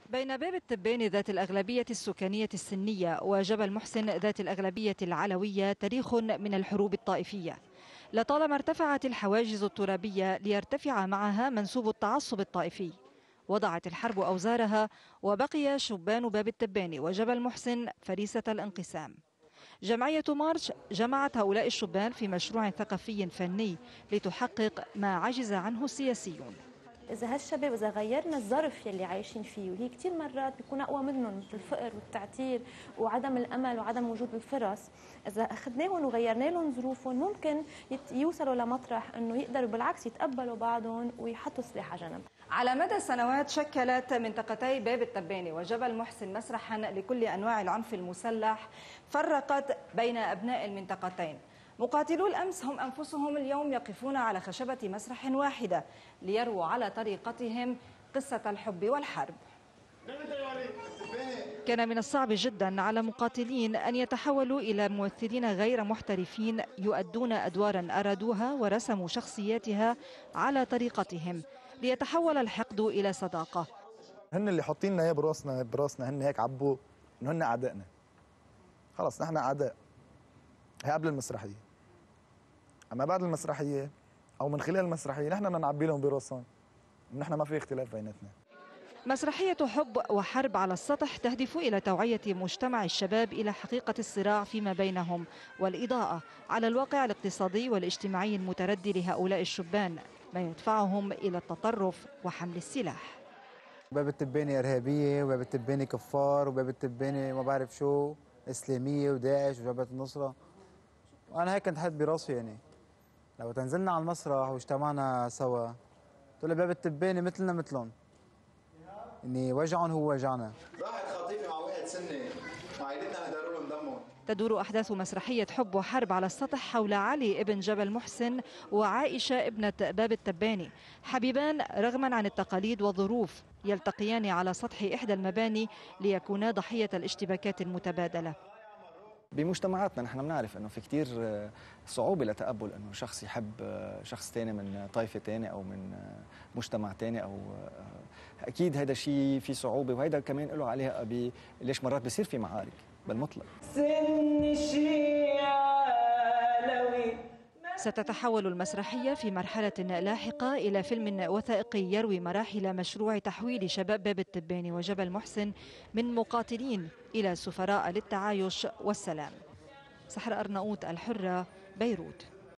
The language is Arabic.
بين باب التبانة ذات الأغلبية السكانية السنية وجبل محسن ذات الأغلبية العلوية تاريخ من الحروب الطائفية. لطالما ارتفعت الحواجز الترابية ليرتفع معها منسوب التعصب الطائفي. وضعت الحرب أوزارها وبقي شبان باب التبانة وجبل محسن فريسة الانقسام. جمعية مارش جمعت هؤلاء الشبان في مشروع ثقافي فني لتحقق ما عجز عنه السياسيون. إذا هالشباب إذا غيرنا الظرف يلي عايشين فيه، وهي كثير مرات بيكون أقوى منهم مثل الفقر والتعتير وعدم الأمل وعدم وجود الفرص، إذا أخذناهم وغيرنا لهم ظروفهم ممكن يوصلوا لمطرح إنه يقدروا بالعكس يتقبلوا بعضهم ويحطوا سلاح على جنب. على مدى سنوات شكلت منطقتي باب التبانة وجبل محسن مسرحا لكل أنواع العنف المسلح فرقت بين أبناء المنطقتين. مقاتلو الأمس هم أنفسهم اليوم يقفون على خشبة مسرح واحدة ليرووا على طريقتهم قصة الحب والحرب. كان من الصعب جدا على مقاتلين أن يتحولوا إلى ممثلين غير محترفين يؤدون أدوارا أرادوها ورسموا شخصياتها على طريقتهم ليتحول الحقد إلى صداقة. هن اللي حاطين لنا براسنا هن هيك عبوا إنه هن أعدائنا. خلص نحن أعداء. هي قبل المسرحية. أما بعد المسرحية أو من خلال المسرحية نحن بدنا نعبي لهم براسهم نحن ما في اختلاف بيناتنا. مسرحية حب وحرب على السطح تهدف إلى توعية مجتمع الشباب إلى حقيقة الصراع فيما بينهم والإضاءة على الواقع الاقتصادي والاجتماعي المتردي لهؤلاء الشبان ما يدفعهم إلى التطرف وحمل السلاح. باب التبانة إرهابية وباب التبانة كفار وباب التبانة ما بعرف شو إسلامية وداعش وجبهة النصرة. وأنا هيك كنت حاطط براسي يعني لو تنزلنا على المسرح واجتمعنا سوا تقول باب التبانة مثلنا مثلهم، يعني وجعهم هو وجعنا. راحت خطيفة مع واحد سنة وعائلتنا هدروا لهم دمهم. تدور أحداث مسرحية حب وحرب على السطح حول علي ابن جبل محسن وعائشة ابنة باب التبانة، حبيبان رغما عن التقاليد والظروف يلتقيان على سطح إحدى المباني ليكونا ضحية الاشتباكات المتبادلة. بمجتمعاتنا نحن بنعرف انه في كثير صعوبه لتقبل انه شخص يحب شخص ثاني من طائفه ثانيه او من مجتمع ثاني، او اكيد هذا شيء في صعوبه، وهذا كمان له عليها ليش مرات بصير في معارك بالمطلق. ستتحول المسرحية في مرحلة لاحقة إلى فيلم وثائقي يروي مراحل مشروع تحويل شباب باب التبانة وجبل محسن من مقاتلين إلى سفراء للتعايش والسلام. سحر أرناؤوط، الحرة، بيروت.